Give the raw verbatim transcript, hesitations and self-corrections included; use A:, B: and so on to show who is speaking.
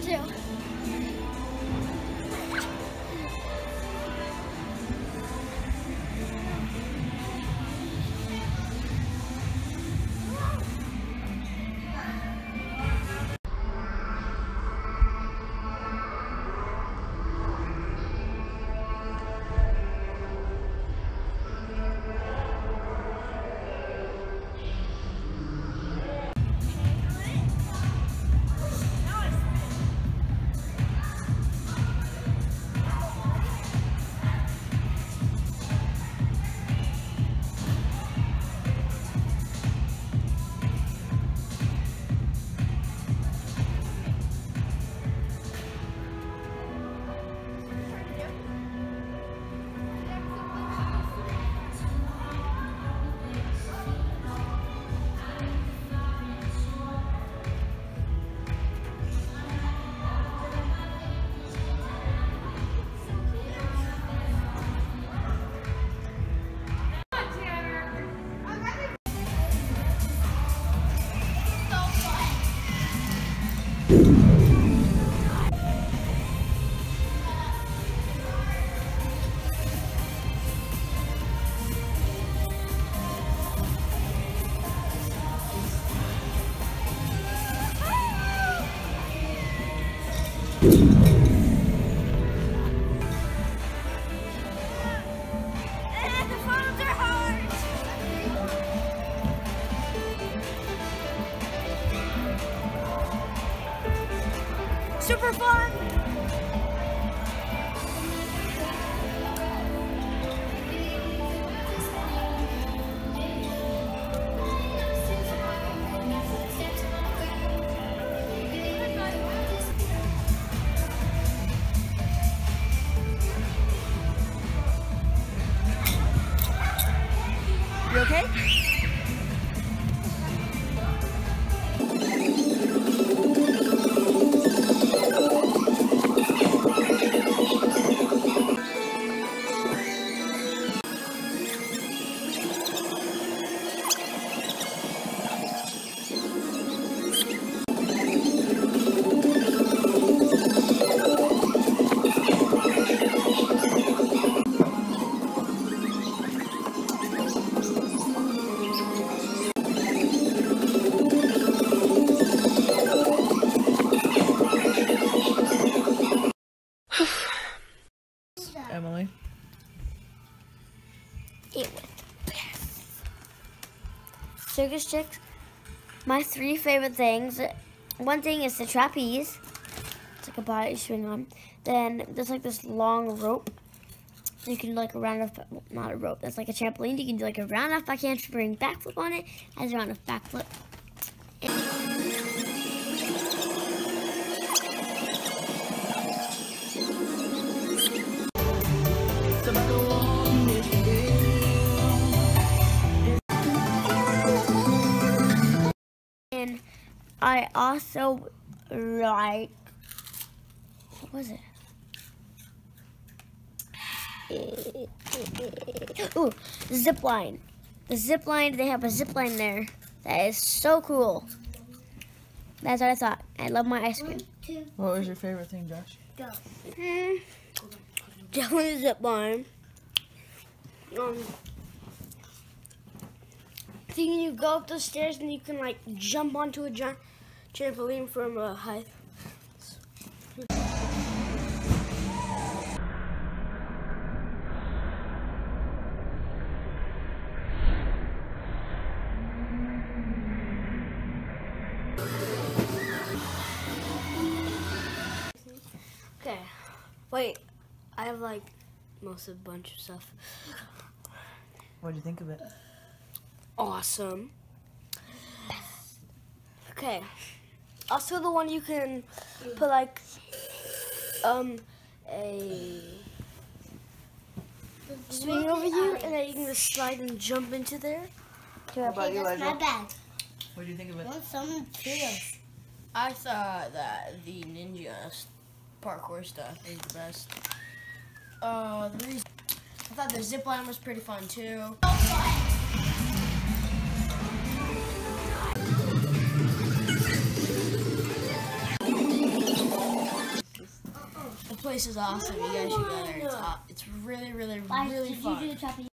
A: too. Super fun! You okay?
B: Emily?
A: Eat with. Circus tricks. My three favorite things. One thing is the trapeze. It's like a body swing on. Then there's like this long rope. You can do like a round off, not a rope. That's like a trampoline. You can do like a round off backhand spring backflip on it as a round off backflip. And I also like, what was it? Ooh, zip line. The zip line, they have a zip line there. That is so cool. That's what I thought. I love my ice cream.
B: What was your favorite thing, Josh?
A: Go. Mm, definitely the zip line. Um, thinking you go up the stairs and you can like jump onto a giant trampoline from a height. Okay, wait, I have like most of a bunch of stuff.
B: What do you think of it?
A: Awesome. Okay, also the one you can put like um a swing over you and then you can just slide and jump into there.
B: How about you,
C: That's my
B: Elijah?
C: bag.
B: What do you think of it?
C: Want some Cheetos?
D: I thought that the ninja parkour stuff is the best. Uh, the reason I thought the zip line was pretty fun too. place is awesome. You guys should go there. It's hot. It's really, really,
A: Bye.
D: really
A: Did
D: fun.
A: you do the trapeze?